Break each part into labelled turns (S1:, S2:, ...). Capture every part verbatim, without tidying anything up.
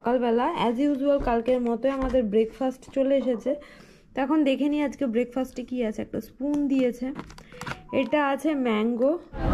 S1: সকালবেলা as usual কালকের মতোই আমাদের ব্রেকফাস্ট চলে এসেছে। তো এখন দেখে নিই আজকে ব্রেকফাস্টে কি আছে। একটা স্পুন দিয়েছে, এটা আছে mango.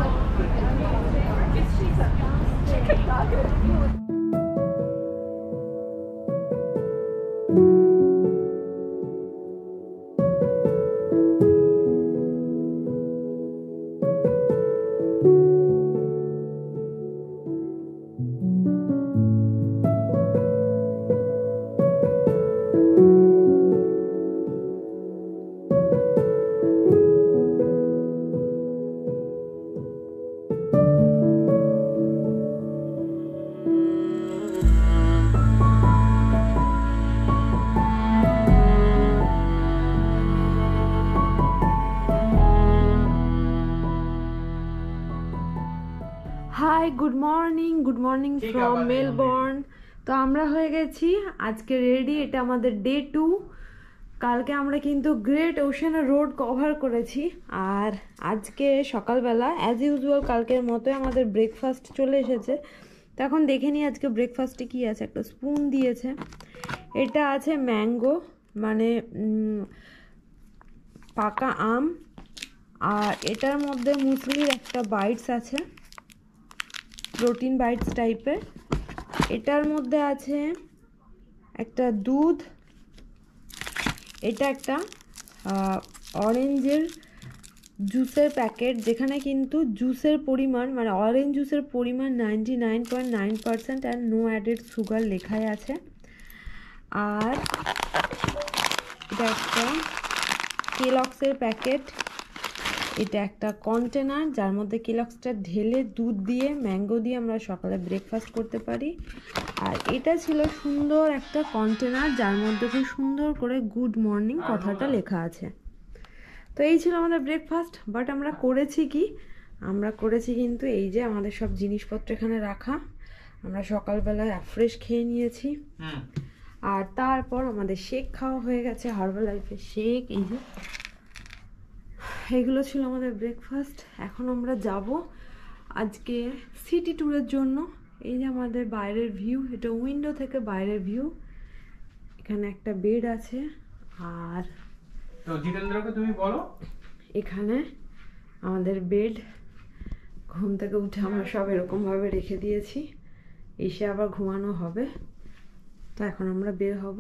S1: Hi, good morning good morning from Melbourne. তো আমরা হয়ে গেছি আজকে রেডি। এটা আমাদের ডে টু। কালকে আমরা কিন্তু গ্রেট ওশান রোড কভার করেছি, আর আজকে সকালবেলা অ্যাজ ইউজুয়াল কালকের মতোই আমাদের ব্রেকফাস্ট চলে এসেছে। তো এখন দেখে নিই আজকে ব্রেকফাস্টে কি আছে। একটা স্পুন দিয়েছে, এটা আছে ম্যাঙ্গো মানে পাকা আম, আর এটার মধ্যে মুসলির একটা বাইটস আছে, প্রোটিন বাইটস টাইপের। এটার মধ্যে আছে একটা দুধ, এটা একটা অরেঞ্জের জুসের প্যাকেট, যেখানে কিন্তু জুসের পরিমাণ মানে অরেঞ্জ জুসের পরিমাণ ninety nine point nine percent and no added sugar লেখাই আছে। আর এটা একটা কেলক্সের প্যাকেট, এটা একটা কন্টেনার যার মধ্যে কেলক্সটা ঢেলে দুধ দিয়ে ম্যাঙ্গো দিয়ে আমরা সকালে ব্রেকফাস্ট করতে পারি। আর এটা ছিল সুন্দর একটা কন্টেনার যার মধ্যে খুব সুন্দর করে গুড মর্নিং কথাটা লেখা আছে। তো এই ছিল আমাদের ব্রেকফাস্ট। বাট আমরা করেছি কি, আমরা করেছি কিন্তু এই যে আমাদের সব জিনিসপত্র এখানে রাখা। আমরা সকালবেলায় ফ্রেশ খেয়ে নিয়েছি, আর তারপর আমাদের শেক খাওয়া হয়ে গেছে, হার্বাল লাইফের শেক। এই যে এগুলো ছিল আমাদের ব্রেকফাস্ট। এখন আমরা যাব আজকে সিটি ট্যুরের জন্য। এই যে আমাদের বাইরের ভিউ, এটা উইন্ডো থেকে বাইরের ভিউ। এখানে একটা বেড আছে, আর
S2: তো জিতেন্দ্রকে তুমি বলো
S1: এখানে আমাদের বেড। ঘুম থেকে উঠে আমরা সব এরকম ভাবে রেখে দিয়েছি, এসে আবার ঘুমানো হবে। তো এখন আমরা বের হব।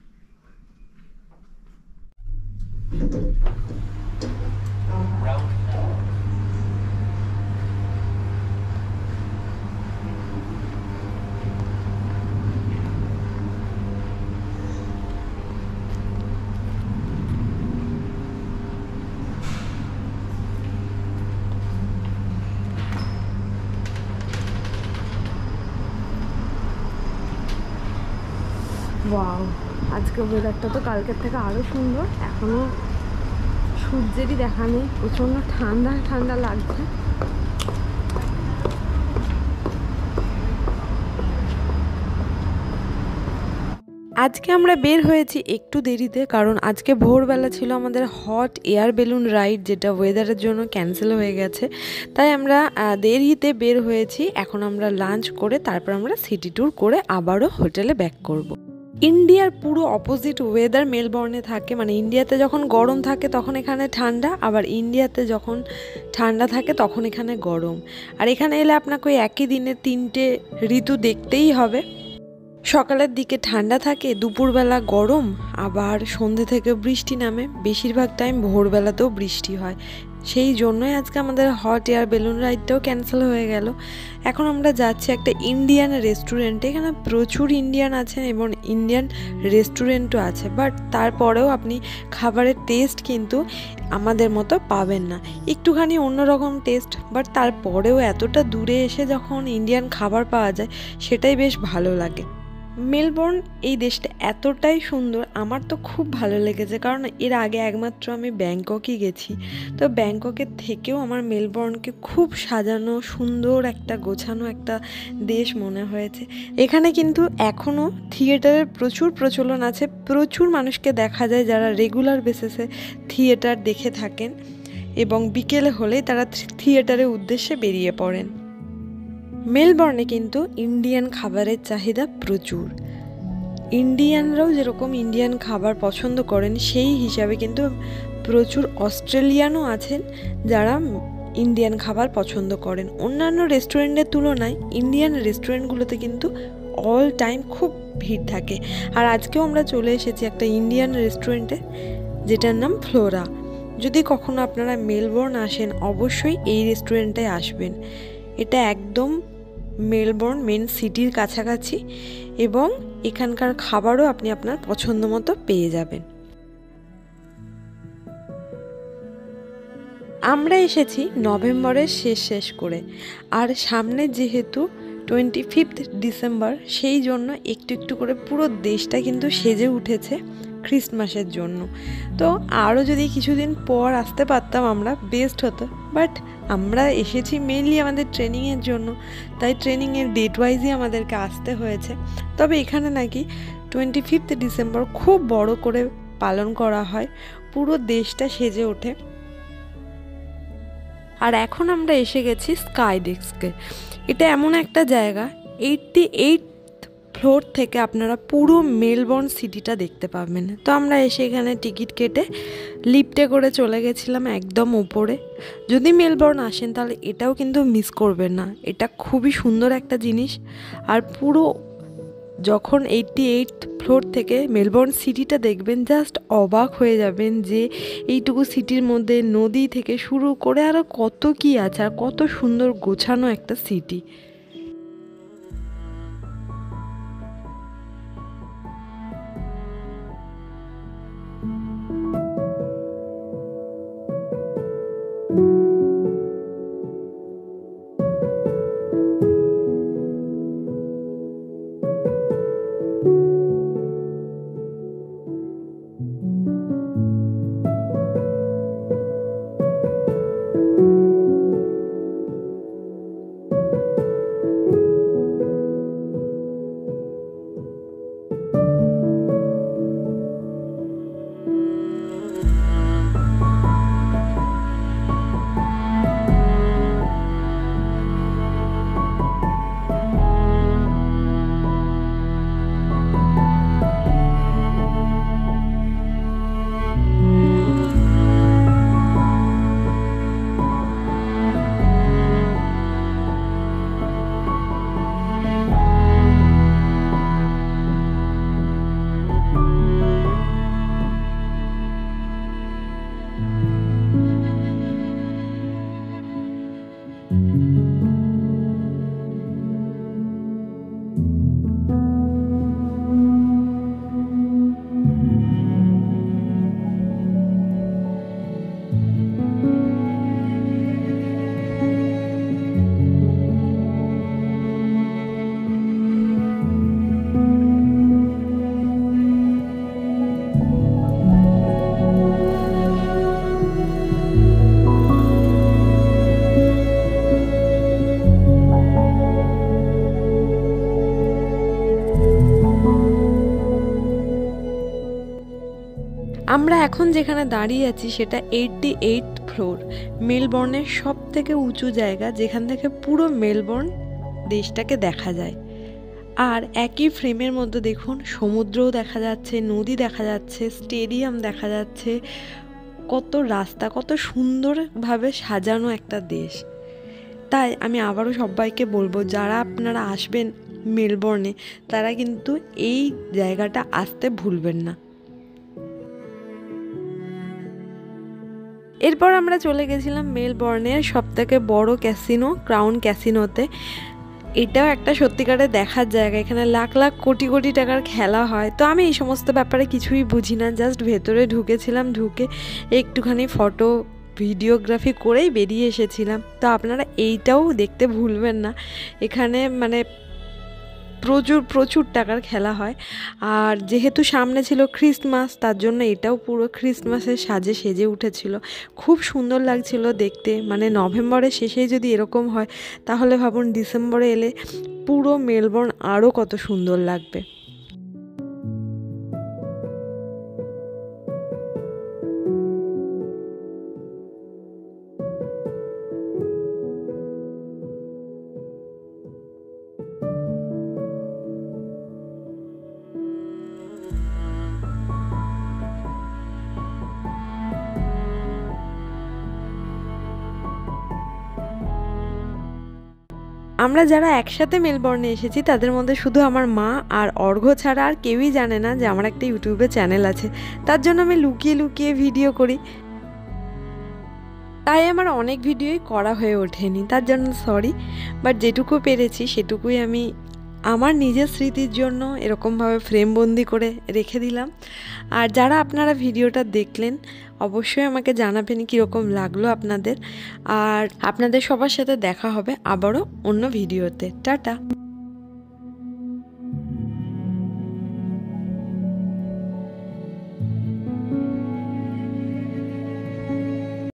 S1: ওয়াও, আজকে ওয়েদারটা তো কালকের থেকে আরও সুন্দর। এখনও সূর্যেরই দেখা নেই, প্রচণ্ড ঠান্ডা ঠান্ডা লাগছে। আজকে আমরা বের হয়েছি একটু দেরিতে, কারণ আজকে ভোরবেলা ছিল আমাদের হট এয়ার বেলুন রাইড, যেটা ওয়েদারের জন্য ক্যান্সেল হয়ে গেছে। তাই আমরা দেরিতে বের হয়েছি। এখন আমরা লাঞ্চ করে তারপর আমরা সিটি ট্যুর করে আবারও হোটেলে ব্যাক করব। ইন্ডিয়ার পুরো অপোজিট ওয়েদার মেলবোর্নে থাকে, মানে ইন্ডিয়াতে যখন গরম থাকে তখন এখানে ঠান্ডা, আবার ইন্ডিয়াতে যখন ঠান্ডা থাকে তখন এখানে গরম। আর এখানে এলে আপনাকে ওই একই দিনে তিনটে ঋতু দেখতেই হবে। সকালের দিকে ঠান্ডা থাকে, দুপুরবেলা গরম, আবার সন্ধ্যে থেকে বৃষ্টি নামে। বেশিরভাগ টাইম ভোরবেলাতেও বৃষ্টি হয়। সেই জন্যই আজকে আমাদের হট এয়ার বেলুন রাইডটাও ক্যান্সেল হয়ে গেল। এখন আমরা যাচ্ছি একটা ইন্ডিয়ান রেস্টুরেন্টে। এখানে প্রচুর ইন্ডিয়ান আছেন এবং ইন্ডিয়ান রেস্টুরেন্টও আছে, বাট তারপরেও আপনি খাবারের টেস্ট কিন্তু আমাদের মতো পাবেন না, একটুখানি অন্যরকম টেস্ট। বাট তারপরেও এতটা দূরে এসে যখন ইন্ডিয়ান খাবার পাওয়া যায় সেটাই বেশ ভালো লাগে। মেলবোর্ন এই দেশটা এতটাই সুন্দর, আমার তো খুব ভালো লেগেছে, কারণ এর আগে একমাত্র আমি ব্যাংককই গেছি। তো ব্যাংককের থেকেও আমার মেলবোর্নকে খুব সাজানো, সুন্দর একটা গোছানো একটা দেশ মনে হয়েছে। এখানে কিন্তু এখনও থিয়েটারের প্রচুর প্রচলন আছে, প্রচুর মানুষকে দেখা যায় যারা রেগুলার বেসিসে থিয়েটার দেখে থাকেন এবং বিকেলে হলেই তারা থিয়েটারের উদ্দেশ্যে বেরিয়ে পড়েন। মেলবোর্নে কিন্তু ইন্ডিয়ান খাবারের চাহিদা প্রচুর। ইন্ডিয়ানরাও যেরকম ইন্ডিয়ান খাবার পছন্দ করেন সেই হিসাবে কিন্তু প্রচুর অস্ট্রেলিয়ানও আছেন যারা ইন্ডিয়ান খাবার পছন্দ করেন। অন্যান্য রেস্টুরেন্টের তুলনায় ইন্ডিয়ান রেস্টুরেন্টগুলোতে কিন্তু অল টাইম খুব ভিড় থাকে। আর আজকেও আমরা চলে এসেছি একটা ইন্ডিয়ান রেস্টুরেন্টে যেটার নাম ফ্লোরা। যদি কখনো আপনারা মেলবোর্ন আসেন অবশ্যই এই রেস্টুরেন্টে আসবেন। এটা একদম মেলবোর্ন মেন সিটির কাছাকাছি এবং এখানকার খাবারও আপনি আপনার পছন্দ মতো পেয়ে যাবেন। আমরা এসেছি নভেম্বরের শেষ শেষ করে, আর সামনে যেহেতু টোয়েন্টি ফিফথ ডিসেম্বর সেই জন্য একটু একটু করে পুরো দেশটা কিন্তু সেজে উঠেছে ক্রিসমাসের জন্য। তো আরও যদি কিছুদিন পর আসতে পারতাম আমরা বেস্ট হতো, বাট আমরা এসেছি মেনলি আমাদের ট্রেনিংয়ের জন্য, তাই ট্রেনিংয়ের ডেট ওয়াইজই আমাদেরকে আসতে হয়েছে। তবে এখানে নাকি টোয়েন্টি ফিফথ ডিসেম্বর খুব বড় করে পালন করা হয়, পুরো দেশটা সেজে ওঠে। আর এখন আমরা এসে গেছি স্কাই ডেস্কে। এটা এমন একটা জায়গা, এইটটি এইট ফ্লোর থেকে আপনারা পুরো মেলবোর্ন সিটিটা দেখতে পাবেন। তো আমরা এসে এখানে টিকিট কেটে লিফটে করে চলে গেছিলাম একদম উপরে। যদি মেলবোর্ন আসেন তাহলে এটাও কিন্তু মিস করবেন না, এটা খুবই সুন্দর একটা জিনিস। আর পুরো যখন এইটটি এইট ফ্লোর থেকে মেলবোর্ন সিটিটা দেখবেন জাস্ট অবাক হয়ে যাবেন যে এইটুকু সিটির মধ্যে নদী থেকে শুরু করে আরও কত কি আছে, আর কত সুন্দর গোছানো একটা সিটি। আমরা এখন যেখানে দাঁড়িয়ে আছি সেটা এইটটি এইট ফ্লোর, মেলবোর্নের সব থেকে উঁচু জায়গা যেখান থেকে পুরো মেলবোর্ন দেশটাকে দেখা যায়। আর একই ফ্রেমের মধ্যে দেখুন সমুদ্রও দেখা যাচ্ছে, নদী দেখা যাচ্ছে, স্টেডিয়াম দেখা যাচ্ছে, কত রাস্তা, কত সুন্দরভাবে সাজানো একটা দেশ। তাই আমি আবারও সবাইকে বলবো যারা আপনারা আসবেন মেলবোর্নে তারা কিন্তু এই জায়গাটা আসতে ভুলবেন না। এরপর আমরা চলে গেছিলাম মেলবোর্নের সবথেকে বড় ক্যাসিনো ক্রাউন ক্যাসিনোতে। এটাও একটা সত্যিকারের দেখার জায়গা, এখানে লাখ লাখ কোটি কোটি টাকার খেলা হয়। তো আমি এই সমস্ত ব্যাপারে কিছুই বুঝি না, জাস্ট ভেতরে ঢুকেছিলাম, ঢুকে একটুখানি ফটো ভিডিওগ্রাফি করেই বেরিয়ে এসেছিলাম। তো আপনারা এইটাও দেখতে ভুলবেন না, এখানে মানে প্রচুর প্রচুর টাকার খেলা হয়। আর যেহেতু সামনে ছিল ক্রিসমাস তার জন্য এটাও পুরো ক্রিসমাসের সাজে সেজে উঠেছিল, খুব সুন্দর লাগছিল দেখতে। মানে নভেম্বরের শেষে যদি এরকম হয় তাহলে ভাবুন ডিসেম্বরে এলে পুরো মেলবোর্ন আরও কত সুন্দর লাগবে। আমরা যারা একসাথে মেলবর্নে এসেছি তাদের মধ্যে শুধু আমার মা আর অর্ঘ্য ছাড়া আর কেউই জানে না যে আমার একটা ইউটিউবে চ্যানেল আছে। তার জন্য আমি লুকিয়ে লুকিয়ে ভিডিও করি, তাই আমার অনেক ভিডিওই করা হয়ে ওঠেনি, তার জন্য সরি। বাট যেটুকু পেরেছি সেটুকুই আমি আমার নিজের স্মৃতির জন্য এরকমভাবে ফ্রেমবন্দি করে রেখে দিলাম। আর যারা আপনারা ভিডিওটা দেখলেন অবশ্যই আমাকে জানাবেন কীরকম লাগলো আপনাদের। আর আপনাদের সবার সাথে দেখা হবে আবারও অন্য ভিডিওতে। টাটা।